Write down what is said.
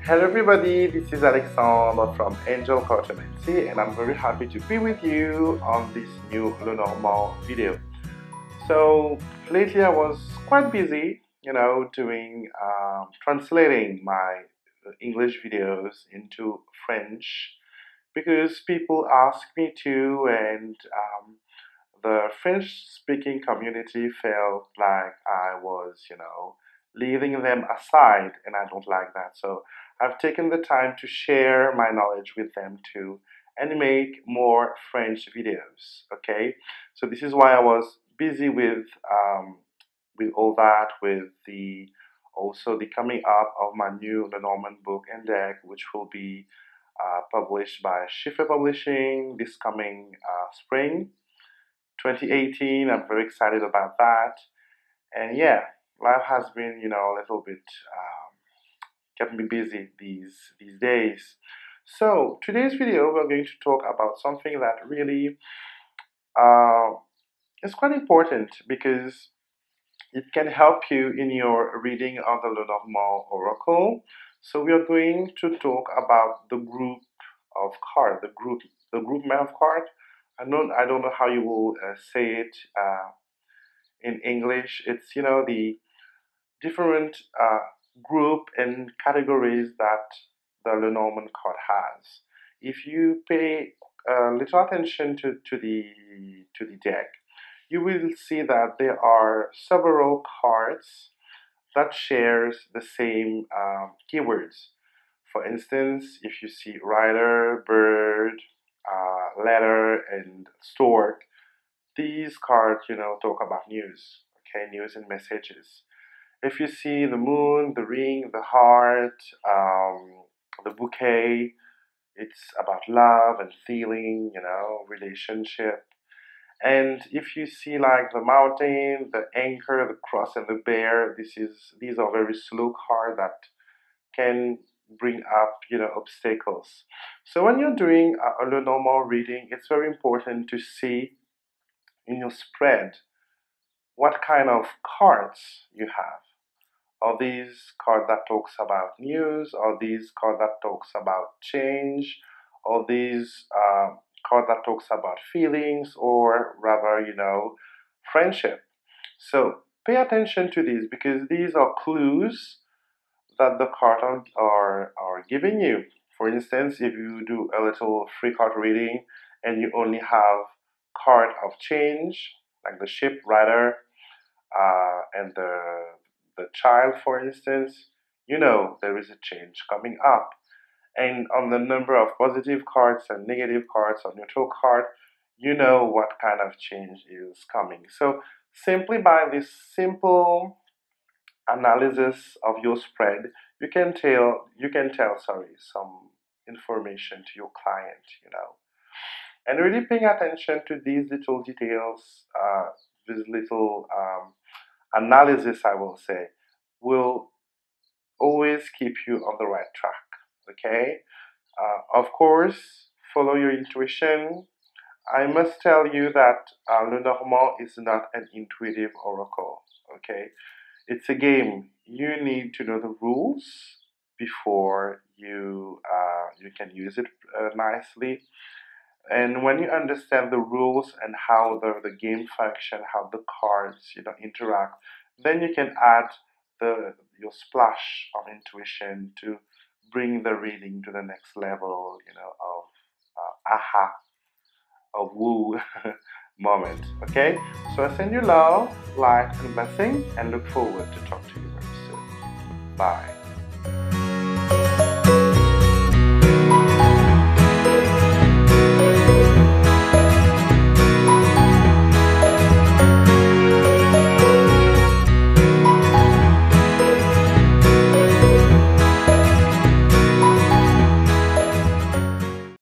Hello everybody, this is Alexandre from Angel Cartomancy and I'm very happy to be with you on this new Le Normand video. So lately I was quite busy, doing translating my English videos into French because people ask me to, and the French speaking community felt like I was, leaving them aside, and I don't like that. So I've taken the time to share my knowledge with them too and make more French videos. Okay, so this is why I was busy with all that, with the also the coming up of my new Lenormand book Index, which will be published by Schiffer Publishing this coming spring 2018. I'm very excited about that. And yeah, life has been, a little bit kept me busy these days. So today's video, we're going to talk about something that really uh, is quite important because it can help you in your reading of the Lenormand Oracle. So we are going to talk about the group of cards, the groupement of cards. I don't know how you will say it in English. It's the different group and categories that the Lenormand card has. If you pay little attention to the deck, you will see that there are several cards that shares the same keywords. For instance, if you see rider, bird, letter, and stork, these cards, talk about news, okay, news and messages. If you see the moon, the ring, the heart, the bouquet, it's about love and feeling, relationship. And if you see like the mountain, the anchor, the cross, and the bear, these are very slow cards that can bring up, obstacles. So when you're doing a Lenormand reading, it's very important to see in your spread what kind of cards you have. Are these cards that talks about news? Are these cards that talks about change? Are these cards that talks about feelings, or rather, friendship? So pay attention to these because these are clues that the cards are giving you. For instance, if you do a little free card reading and you only have card of change, like the ship, rider, and the child, for instance, there is a change coming up. And on the number of positive cards and negative cards or neutral card, you know what kind of change is coming. So simply by this simple analysis of your spread, you can tell some information to your client, and really paying attention to these little details, these little analysis, I will say, will always keep you on the right track. Okay, of course, follow your intuition. I must tell you that Lenormand is not an intuitive oracle. Okay, it's a game. You need to know the rules before you can use it nicely. And when you understand the rules and how the game function, how the cards interact, then you can add your splash of intuition to bring the reading to the next level, of aha, of woo moment. Okay, so I send you love, light, and blessing, and look forward to talk to you very soon. Bye.